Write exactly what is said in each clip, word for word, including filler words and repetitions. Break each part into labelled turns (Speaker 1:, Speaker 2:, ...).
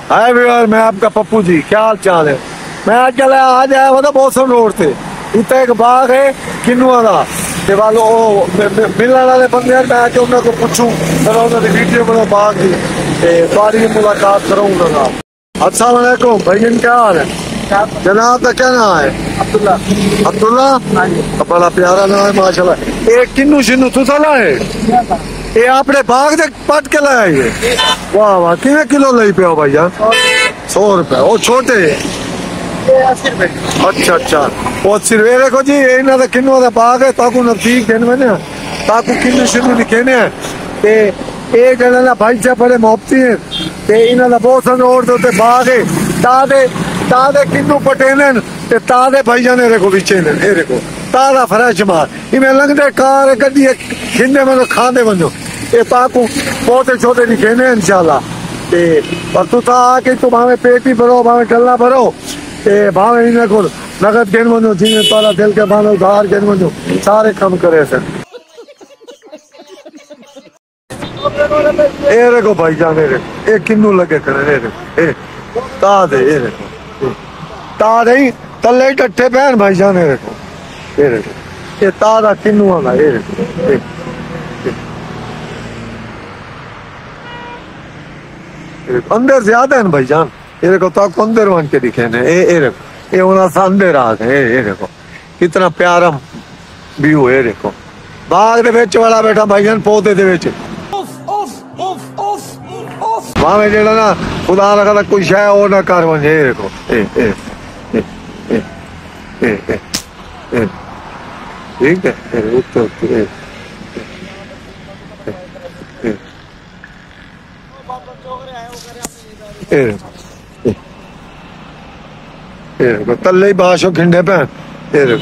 Speaker 1: हाय viewer, मैं आपका पप्पू जी, क्या हाल चाल है। मैं आज चला आज आया हुआ था बोसन रोड से। इतना एक बाग है किन्नुआ का ते वालो मिलने वाले बंदे यार, मैं आज उन्होंने पूछूं जरा उन्होंने वीडियो बनाओ बाग की बारी मुलाकात करूंगा। अस्सलाम वालेकुम भाई, क्या हाल है जनाब? का क्या नाम है? अब्दुल्ला। अब्दुल्ला, बड़ा प्यारा नाम है माशाल्लाह। ये किन्नू शिन्नू तुसाला है, ये आपने बाग से पट के लाया ये? वाह वाह, कितने किलो ली पे हो भाई जान? सौ रुपए। वो छोटे अच्छा अच्छा, वो अस्सी रुपए। देखो जी, इन्हों का किन्नू का बाग है, ताकू नजदीक कहने में ताकू किन्नू शिन्नू लिखेने ते ये जने ना भाई साहब बड़े मोहब्बती हैं ते इन्हों का बहुत सा रोड के बाग है। तादे तादे किन्नू पटेने ते तादे भाई जाने देखो पीछे ने, ये देखो ताजा फ्रेश माल। इमें लंघते कार गड्डी खिंदे में खाते वनो, ये ताकू पौधे छोटे लिखेने इंशाल्लाह। ते पर तू आके तू भावे पेटी भरो, भावे गल्ला भरो ते भावे इन्हें को नगद गिन वनो, जिन्हें तारा दिल के भावे उधार गिन वनो, सारे काम करे सर। ये देखो भाई जान, ये किन्नू लगे करे, ये देखो ये तादे, ये देखो तादे ही तले टट्ठे पहन भाई जान, ये देखो ये देखो ये ताजा किन्नू आना, ये देखो ये अंदर ज्यादा है भाई जान। ये देखो तो अंदर वन के दिखे ने, ये ये देखो ये उन्हें अंदर आ गए। ये देखो कितना प्यारा व्यू है। देखो बाग दे विच वाला बैठा भाई जान, पौधे दे विच भावे जेड़ा ना खुदा ना करे कोई शय ओ ना कर वने। ये देखो ए ए ए ए ए ए ठीक है, उत्तर उत्तर तले ही बाशो खिंडे पे। ये देखो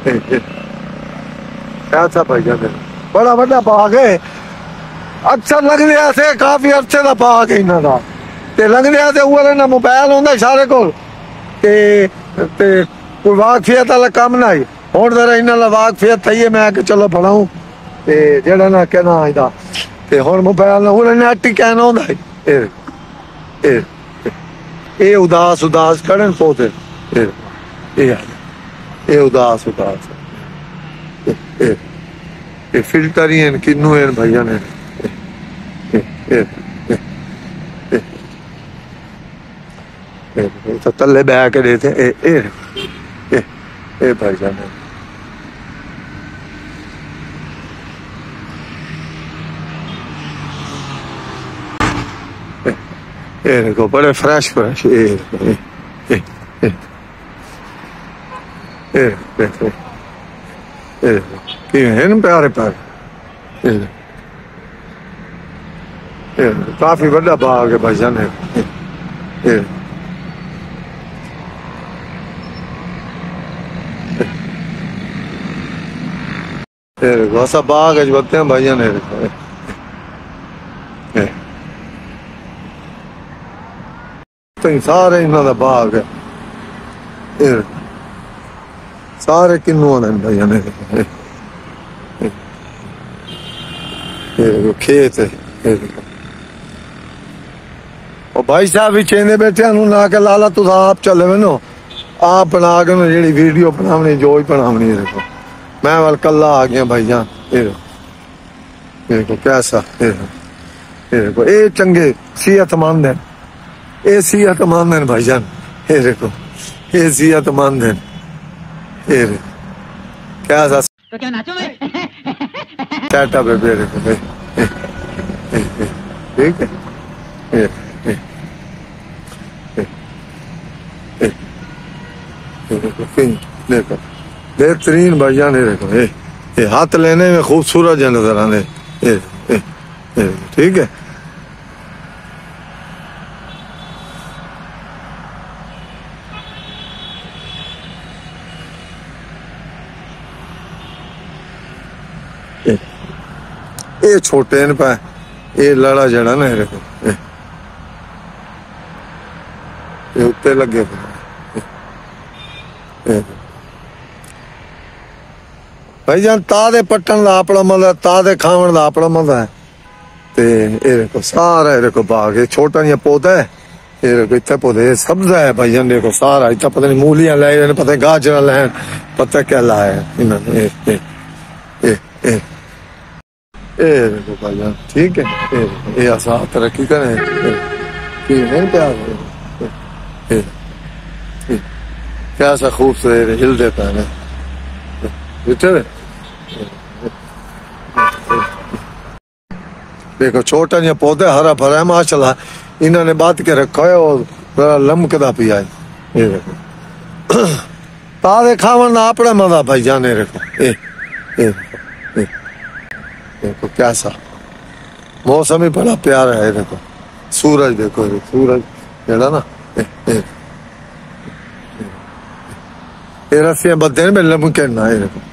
Speaker 1: ऐसा भाई जान, बड़ा बड़ा बाग है। अक्सर लगने से काफी अर्से का बाग है इन्हों का, ते लगने से वो ना मोबाइल होंगे सारे को ते ते कोई वाकफियत वाला कम ना ही। हूँ जरा इन्होंने वाकफियत थी है, मैं आके चलो पढ़ाऊं ते जेड़ा ना कहना इदा ते हुण मोबाइल हूँ नैट ही कहना होंगे। ये ये ये उदास उदास कड़न पौधे, ये ये उदास उदास ये ये फिल्टर ही हैं किन्नू हैं भैया ने। तो तले बह के देते ए ए ए ए भाई जान, ये देखो बड़े फ्रेश फ्रेश। ये ये ये ये देखो ये कि हैं प्यारे प्यारे। ये ये काफी बड़ा बाग है भाई जान। ये ऐसा बाग है बोलते हैं भाई जान। तो सारे इन्हों का बाग है, सारे किन्नू भाई जान। खेत है और भाई साहब भी चेंदे बैठे ना के लाला तुस आप चले मैनो आप बना के जी वीडियो बनावनी जो ही बनावनी। देखो मैं वाल कला आ गया भाई जान। ये देखो कैसा, ये देखो ये चंगे सेहतमंद है, ये सेहतमंद है भाई जान। ये देखो ये सेहतमंद है। ये कैसा
Speaker 2: तो क्या नाचो मैं
Speaker 1: सेटअप है। देखो ठीक है, ये देखो बेहतरीन भाई जान। देखो ये ये हाथ लेने में खूबसूरत है नजर आने। ये ये ठीक है। ये, ये छोटे न पे ये लड़ा जड़ा ना। देखो ये, ये उत्ते लगे भाई जान। तादे पट्टन का अपना मजा, तादे खावन का अपना मजा है। ते ये देखो सारा ये देखो बाग, ये छोटा जिहा पौधा है। ये देखो इतना पौधे सब्जा है भाईजान, देखो सारा इतना पता नहीं मूलियां लाए, पता है गाजर लाए, पता क्या लाए इन्होंने। ए, ए, ए, ए, ए देखो भाईजान, ठीक है। ए, ए आसा तरक्की करें, नहीं प्यार ए, ए, क्या सा खूबसूरत हिल देता है ना, देखो छोटा या पौधे हरा भरा है माशाल्लाह, इन्होंने बात के रखा है और बड़ा लमकदा पिया है। ये देखो ताजे खावन ना अपना मजा भाई जाने रखो। ए, ए, ए, देखो कैसा मौसम ही बड़ा प्यारा है। देखो सूरज, देखो सूरज जेड़ा ना ए, ए, ए रस्सियां बदे में लमके ना। ये देखो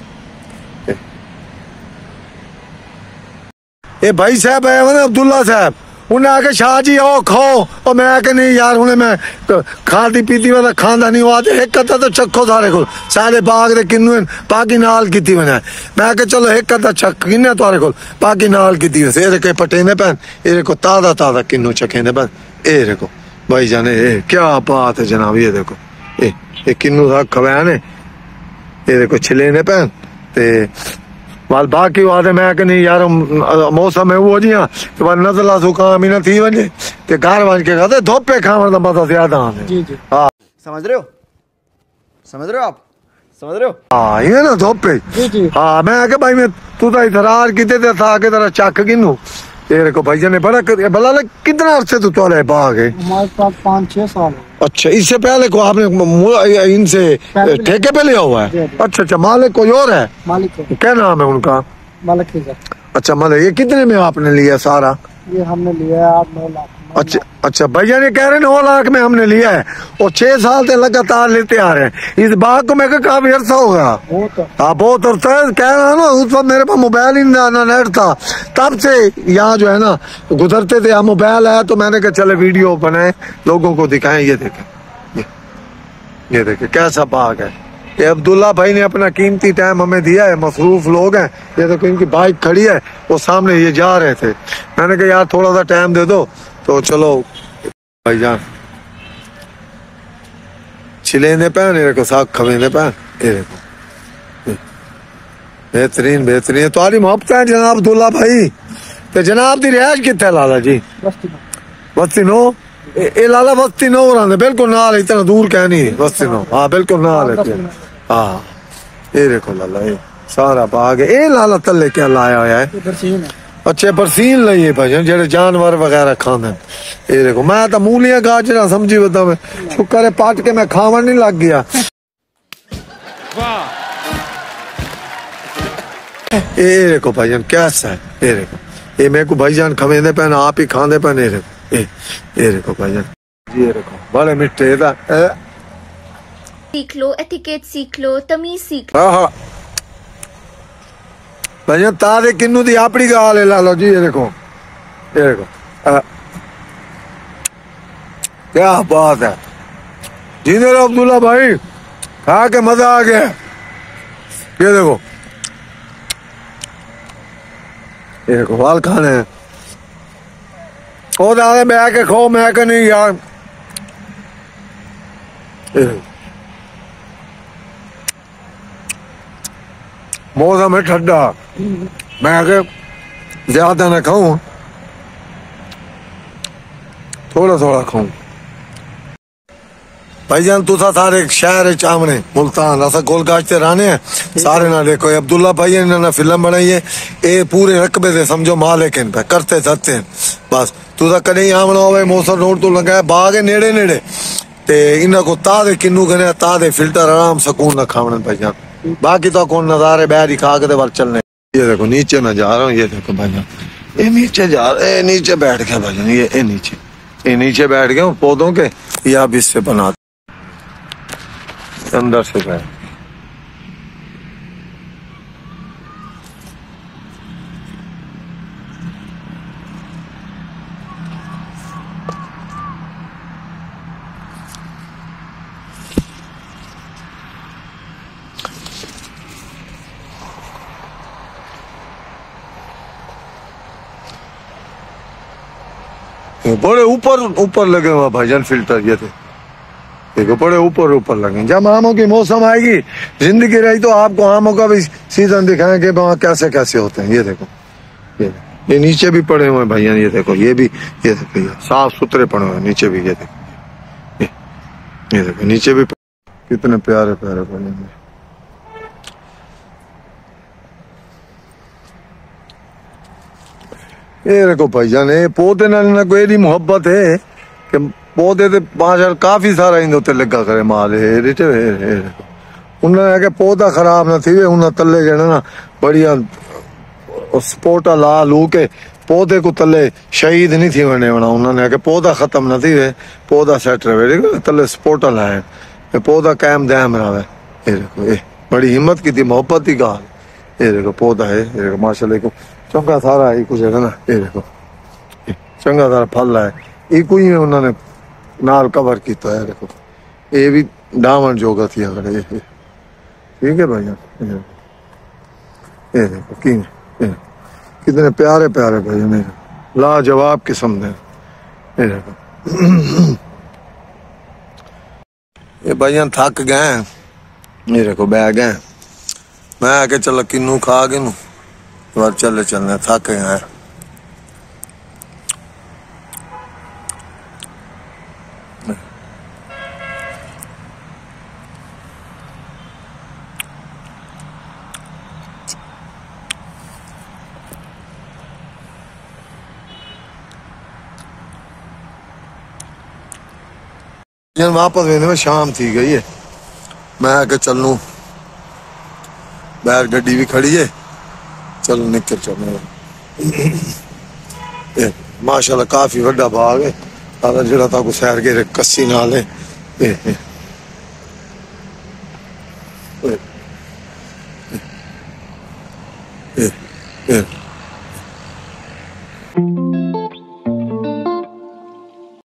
Speaker 1: ए भाई साहब है ना अब्दुल्ला साहब, उन्हें आके शाह जी आओ खाओ, और मैं आके नहीं यार उन्हें मैं खाती पीती वाला खांदा नहीं हुआ एक कदा तो चखो सारे को सारे बाग दे किन्नू बाकी नाल की बना मैं आके चलो एक कदा चख किन्ने तारे को बाकी नाल की ये के पटेंदे पैन ये को ताजा ताजा किन्नू चखेंदे पैन। ये को भाई जाने ए क्या बात है जनाब। ये देखो ए ये किन्नू सा खवैन है, ये देखो छिलेंदे पैन ते वाल बाकी वादे मैं कि नहीं यार मौसम है वो जी हाँ कि वह नजला जुकाम ही ना थी वजे ते घर वज के खाते धोपे खावन दा मजा ज्यादा आंदे। जी जी हां
Speaker 2: समझ रहे हो, समझ रहे हो आप, समझ रहे हो।
Speaker 1: हां ये ना धोपे। जी जी हां मैं के भाई मैं तू तो इतरार कीते ते था के तेरा चक किन्नू तेरे को भाई ने बड़ा भला कितना अरसे तू तोले बाग है?
Speaker 3: हमारे पास पाँच छह साल है।
Speaker 1: अच्छा इससे पहले को आपने इनसे ठेके पे लिया हुआ है? अच्छा अच्छा मालिक कोई और है?
Speaker 3: मालिक
Speaker 1: क्या नाम है उनका?
Speaker 3: मालिक।
Speaker 1: अच्छा मतलब ये कितने में आपने लिया सारा?
Speaker 3: ये हमने लिया है आप नौ लाख।
Speaker 1: अच्छा अच्छा भैया ने कह रहे नौ लाख में हमने लिया है और छह साल से लगातार लेते आ रहे हैं इस बात को। मैं काफी अरसा होगा। हाँ बहुत अरसा है कह रहा ना, उस वक्त मेरे पास मोबाइल ही ना नेट था, तब से यहाँ जो है ना गुजरते थे। यहाँ मोबाइल आया तो मैंने कहा चले वीडियो बनाए लोगों को दिखाएं। ये देखे ये, ये देखे कैसा बाग है। ये अब्दुल्ला भाई ने अपना कीमती टाइम हमें दिया है, मसरूफ लोग हैं। ये देखो इनकी बाइक खड़ी है, वो सामने ये जा रहे थे। मैंने कहा यार थोड़ा सा टाइम दे दो तो चलो भाईजान छिलेंदे पैन ये देखो साग खवेंदे पैन। ये देखो बेहतरीन बेहतरीन तुम्हारी मोहब्बत है जनाब अब्दुल्ला भाई। तो जनाब दी रिहायश कितने लाला जी? बस्ती नो। ये लाला बस्ती नो रहा बिल्कुल नाल, इतना दूर कह नहीं बस्ती नो। हाँ बिल्कुल नाल है। हाँ ये देखो लाला ये सारा बाग है। ये लाला तले क्या लाया हुआ है? अच्छे बरसीन लइए भाई जेडे जानवर वगैरह खाने। ये देखो मैं तो मूलियां गाजरा समझी बता मैं शुक्र है पाट के मैं खावन नहीं लग गया। ये देखो भाईजान कैसा है। ये देखो ये मेरे को भाईजान खवेंदे पैन आप ही खांदे पैन। ये देखो ये ये देखो भाईजान ये देखो बड़े मिठे दा
Speaker 4: सीख लो, एटिकेट सीख लो, तमीज सीख लो।
Speaker 1: हाँ हाँ भैया तारे किन्नू दी अपनी गाल है लालो जी। ये देखो ये देखो आ, क्या बात है। जीने रहो अब्दुल्ला भाई, खा के मजा आ गया। ये देखो ये देखो वाल खाने हैं ओ दादा मैं आके खो मैं आके नहीं यार। मौसम है ठंडा, मैं आके ज्यादा ना खाऊं थोड़ा थोड़ा खाऊं। भाईजान तुसा सारे शहर चामने मुल्तान असा गोल गाजते रहने हैं सारे ना। देखो अब्दुल्ला भाई ने ना फिल्म बनाई है, ये पूरे रकबे से समझो मालिक इन पे करते सकते हैं बस। तुसा कहीं आमना हो मौसम रोड तो लगा है बाग है नेड़े नेड़े ते इन्हें को तादे किन्नू गने तादे फिल्टर आराम सुकून ना खावने भाईजान। बाकी तो कौन नजारे बैर ही खा के बार चलने। ये देखो नीचे ना जा रहा हूँ। ये देखो भाईजान ये नीचे जा रहे नीचे बैठ गया भाईजान। ये ये नीचे ये नीचे बैठ गया पौधों के या अब इससे बना अंदर से बैठ। बड़े ऊपर ऊपर लगे हुए भाईजान फिल्टर, ये थे देखो बड़े ऊपर ऊपर लगे। जब आमों की मौसम आएगी, जिंदगी रही, तो आपको आमों का भी सीजन दिखाएंगे वहाँ कैसे कैसे होते हैं। ये देखो, ये ये नीचे भी पड़े हुए हैं भैया, ये देखो, ये भी, ये देखो, ये साफ सुथरे पड़े हुए हैं नीचे भी, ये देखो, ये ये देखो नीचे भी कितने प्यारे प्यारे पड़े हैं। ये देखो भाईजान, ये पौधे नाल ना कोई मोहब्बत है कि पौधे ते पांच काफी सारा इन उत्ते लगा करे माल। ये देखो, ये देखो उन्होंने आके पौधा खराब ना थी, उन्हें तले जने ना बढ़िया स्पोर्टा ला लू के पौधे को तले शहीद नहीं थी वने वना। उन्होंने आके पौधा खत्म ना थी वे, पौधा सेट रहे तले स्पोर्टा लाए, पौधा कायम दायम रहा। ये देखो, ये बड़ी हिम्मत की थी, मोहब्बत की गाल। ये देखो पौधा है, ये देखो माशाल्लाह को चंगा सारा है कुछ है ना। ये देखो चंगा सारा फल है, एक ही में उन्होंने नाल कवर किया है। देखो ये भी डामन जोगा थी अगर ये, ठीक है भाई। ये देखो की कितने प्यारे प्यारे भाई मेरे, लाजवाब किस्म दे। ये देखो ये भाइया थक गए, ये देखो बह गए, मैं आके चलो किन्नू खा के नू बार चले चलने, थक गए। वापस वेंदे में शाम थी गई है, मैं आके चलूं, बैर गड्डी भी खड़ी है, चलो निकल चलने। माशाल्लाह काफी वड्डा बाग है, सारा जेड़ा ताको सैर के कस्सी नाल है। ए, ए, ए, ए, ए,